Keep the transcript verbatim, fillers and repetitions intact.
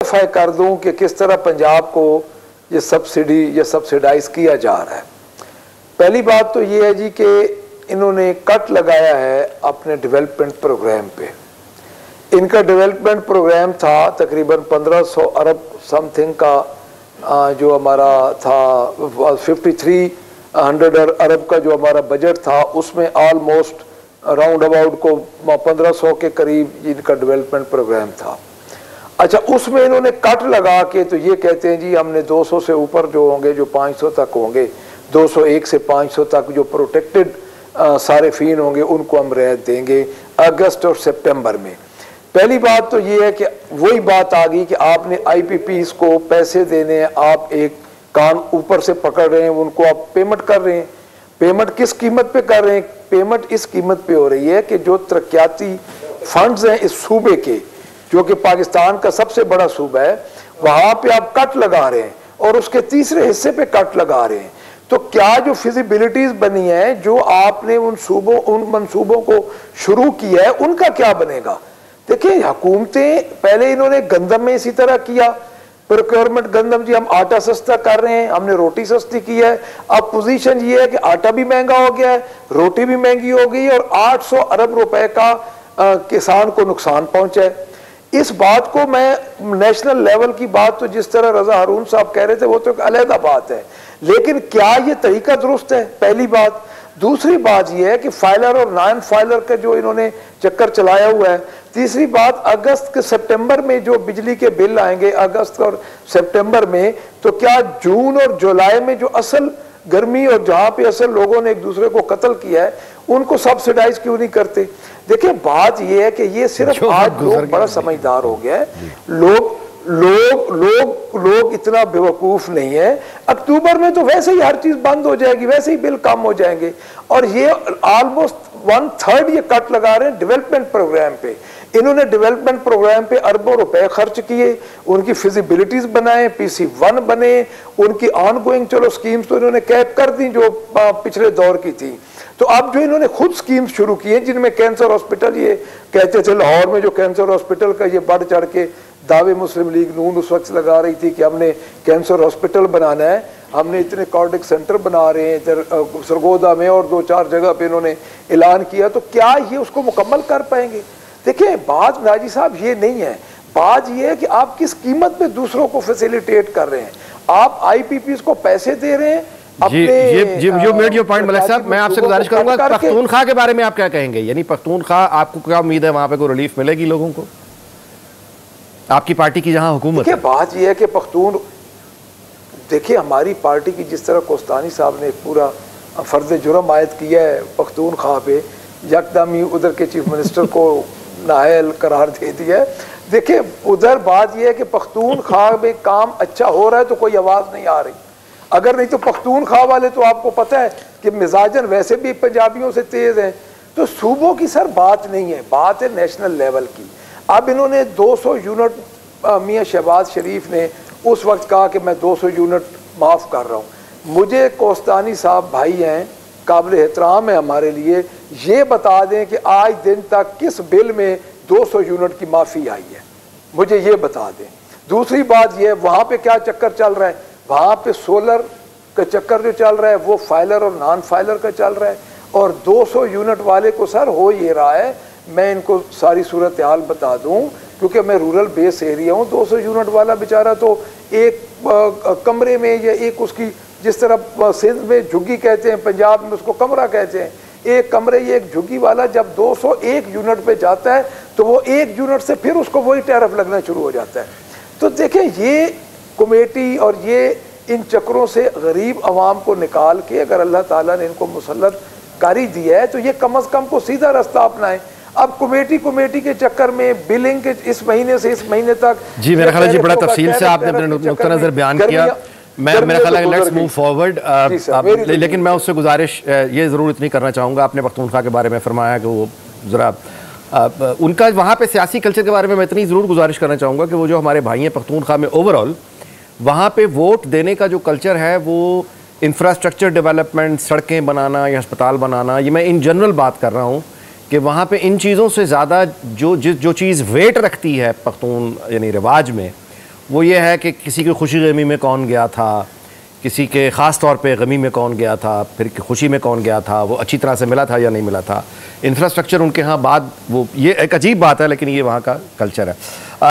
Clarify कर दूं कि किस तरह पंजाब को ये सब्सिडी या सब्सिडाइज किया जा रहा है। पहली बात तो ये है जी कि इन्होंने कट लगाया है अपने डेवलपमेंट प्रोग्राम पे। इनका डेवलपमेंट प्रोग्राम था तकरीबन पंद्रह सौ अरब समथिंग का, जो हमारा था फिफ्टी थ्री हंड्रेड अरब का जो हमारा बजट था, उसमें ऑलमोस्ट राउंड अबाउट को पंद्रह सौ के करीब इनका डेवलपमेंट प्रोग्राम था। अच्छा, उसमें इन्होंने कट लगा के तो ये कहते हैं जी हमने दो सौ से ऊपर जो होंगे, जो पाँच सौ तक होंगे, दो सौ एक से पाँच सौ तक जो प्रोटेक्टेड सारिफीन होंगे उनको हम रियायत देंगे अगस्त और सितंबर में। पहली बात तो ये है कि वही बात आ गई कि आपने आईपीपीज को पैसे देने हैं, आप एक कान ऊपर से पकड़ रहे हैं, उनको आप पेमेंट कर रहे हैं। पेमेंट किस कीमत पे कर रहे हैं? पेमेंट इस कीमत पे हो रही है कि जो तरक्याती फंड्स हैं इस सूबे के, जो कि पाकिस्तान का सबसे बड़ा सूबा है, वहां पे आप कट लगा रहे हैं और उसके तीसरे हिस्से पे कट लगा रहे हैं। तो क्या जो फिजिबिलिटीज बनी है, जो आपने उन सूबों उन मंसूबों को शुरू किया है, उनका क्या बनेगा? देखिए, हुकूमतें पहले इन्होंने गंदम में इसी तरह किया, प्रोक्योरमेंट गंदम जी हम आटा सस्ता कर रहे हैं, हमने रोटी सस्ती की है। अब पोजीशन ये है कि आटा भी महंगा हो गया है, रोटी भी महंगी हो गई और आठ सौ अरब रुपए का आ, किसान को नुकसान पहुंचा है। इस बात को मैं नेशनल लेवल की बात तो जिस तरह रजा हारून साहब कह रहे थे वो तो एक अलहदा बात है, लेकिन क्या ये तरीका दुरुस्त है? पहली बात। दूसरी बात यह है कि फाइलर और नॉन फाइलर का जो इन्होंने चक्कर चलाया हुआ है। तीसरी बात, अगस्त के सितंबर में जो बिजली के बिल आएंगे अगस्त और सितंबर में, तो क्या जून और जुलाई में जो असल गर्मी और जहां पे असल लोगों ने एक दूसरे को कत्ल किया है उनको सब्सिडाइज क्यों नहीं करते? देखिए, बात यह है कि ये सिर्फ आज लोग बड़ा समझदार हो गया है, लोग लोग लोग लोग इतना बेवकूफ नहीं है। अक्टूबर में तो वैसे ही हर चीज बंद हो जाएगी, वैसे ही बिल कम हो जाएंगे, और ये ऑलमोस्ट वन थर्ड ये कट लगा रहे हैं डेवलपमेंट प्रोग्राम पे। इन्होंने डेवलपमेंट प्रोग्राम पे अरबों रुपए खर्च किए, उनकी फिजिबिलिटीज बनाए, पीसी वन बने, उनकी ऑनगोइंग चलो स्कीम्स तो इन्होंने कैप कर दी जो पिछले दौर की थी। तो अब जो इन्होंने खुद स्कीम्स शुरू की हैं, जिनमें कैंसर हॉस्पिटल, ये कहते थे लाहौर में जो कैंसर हॉस्पिटल का ये बढ़ चढ़ के दावे मुस्लिम लीग नून उस वक्त लगा रही थी कि हमने कैंसर हॉस्पिटल बनाना है, हमने इतने कार्डिक सेंटर बना रहे हैं इधर सरगोदा में और दो चार जगह पे इन्होंने ऐलान किया, तो क्या ये उसको मुकम्मल कर पाएंगे? देखिए, बात नाजी साहब ये नहीं है, बात ये है कि आप किस कीमत पे दूसरों को फैसिलिटेट कर रहे हैं। आप आईपीपीज को पैसे दे रहे हैं। जी, ये ये जो मेड योर पॉइंट मलिक साहब, मैं आपसे गुजारिश करूंगा, पख्तूनख्वा के बारे में आप क्या कहेंगे? यानी पख्तूनख्वा, आपको क्या उम्मीद है वहां पे कोई रिलीफ मिलेगी लोगों को, आपकी पार्टी की जहां हुकूमत है? बात यह है कि पख्तून, देखिए हमारी पार्टी की जिस तरह कोस्तानी साहब ने पूरा फर्ज जुर्म आयद किया है पख्तूनख्वा पे, यकदम ही उधर के चीफ मिनिस्टर को नाअहल करार दे दिया है। देखिए, उधर बात यह है कि पख्तूनख्वा में काम अच्छा हो रहा है तो कोई आवाज नहीं आ रही, अगर नहीं तो पख्तूनख्वा वाले तो आपको पता है कि मिजाजन वैसे भी पंजाबियों से तेज हैं। तो सूबों की सर बात नहीं है, बात है नेशनल लेवल की। अब इन्होंने दो सौ यूनिट, मियां शहबाज शरीफ ने उस वक्त कहा कि मैं दो सौ यूनिट माफ़ कर रहा हूँ। मुझे कोस्तानी साहब भाई हैं, काबिल एहतराम है हमारे लिए, ये बता दें कि आज दिन तक किस बिल में दो सौ यूनिट की माफ़ी आई है, मुझे ये बता दें। दूसरी बात ये, वहाँ पे क्या चक्कर चल रहा है? वहाँ पे सोलर का चक्कर जो चल रहा है वो फाइलर और नॉन फाइलर का चल रहा है, और दो सौ यूनिट वाले को सर हो ये रहा है, मैं इनको सारी सूरत हाल बता दूं क्योंकि मैं रूरल बेस एरिया हूँ। दो सौ यूनिट वाला बेचारा तो एक आ, कमरे में या एक उसकी, जिस तरह सिंध में झुग्गी कहते हैं, पंजाब में उसको कमरा कहते हैं, एक कमरे ये एक झुग्गी वाला जब दो सौ एक यूनिट पे जाता है तो वो एक यूनिट से फिर उसको वही टैरिफ लगना शुरू हो जाता है। तो देखें, ये कमेटी और ये इन चक्रों से गरीब अवाम को निकाल के अगर अल्लाह ताला ने इनको मुसल्लत कारी दिया है तो ये कम अज़ कम को सीधा रास्ता अपनाएं। अब कमेटी कमेटी के चक्कर में बिलिंग के इस महीने से इस महीने तक, जी मेरा ख्याल है जी बड़ा तफसील से आपने अपने नुक्ता नज़र बयान किया। मैं मेरा ख्याल है लेट्स मूव फॉरवर्ड, लेकिन मैं उससे गुजारिश ये ज़रूर इतनी करना चाहूँगा, आपने पख्तूनख्वा के बारे में फरमाया कि वो ज़रा उनका वहाँ पे सियासी कल्चर के बारे में मैं इतनी ज़रूर गुजारिश करना चाहूँगा कि वो जो हमारे भाई हैं पख्तूनख्वा में, ओवरऑल वहाँ पे वोट देने का जो कल्चर है वो इंफ्रास्ट्रक्चर डेवलपमेंट, सड़कें बनाना या अस्पताल बनाना, ये मैं इन जनरल बात कर रहा हूँ कि वहाँ पे इन चीज़ों से ज़्यादा जो जिस जो चीज़ वेट रखती है पख्तून यानी रिवाज में, वो ये है कि किसी की खुशी गमी में कौन गया था, किसी के ख़ास तौर पे गमी में कौन गया था, फिर खुशी में कौन गया था, वो अच्छी तरह से मिला था या नहीं मिला था। इंफ्रास्ट्रक्चर उनके यहाँ बाद वो ये एक अजीब बात है, लेकिन ये वहाँ का कल्चर है।